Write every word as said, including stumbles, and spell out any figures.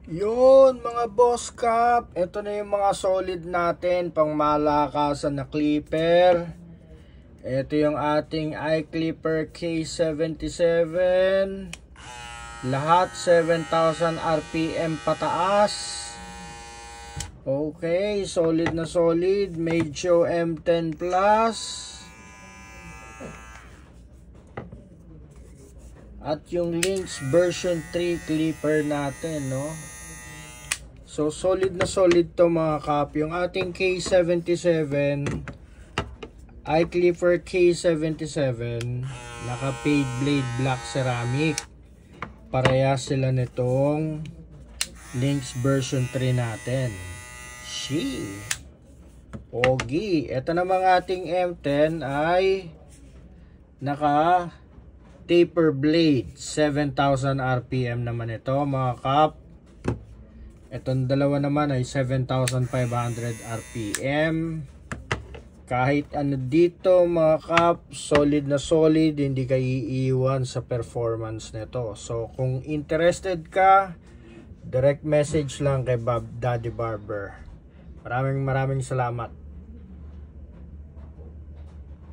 Yun mga boss cap, ito na yung mga solid natin pang malakasan na clipper. Ito yung ating iClipper K seventy-seven. Lahat seven thousand R P M pataas. Okay, solid na solid. Medio M ten plus. At yung Lynx version three clipper natin, no? So solid na solid to mga kap. Yung ating K seventy-seven, iClipper K seventy-seven, naka paid blade black ceramic. Parehas sila nitong Lynx version three natin. She Pogi. Ito namang ating M ten ay naka taper blade, seven thousand R P M naman ito mga kap. Itong dalawa naman ay seven thousand five hundred R P M. Kahit ano dito mga kap, solid na solid, hindi ka iiwan sa performance nito. So kung interested ka, direct message lang kay Bob Daddy Barber. Maraming maraming salamat.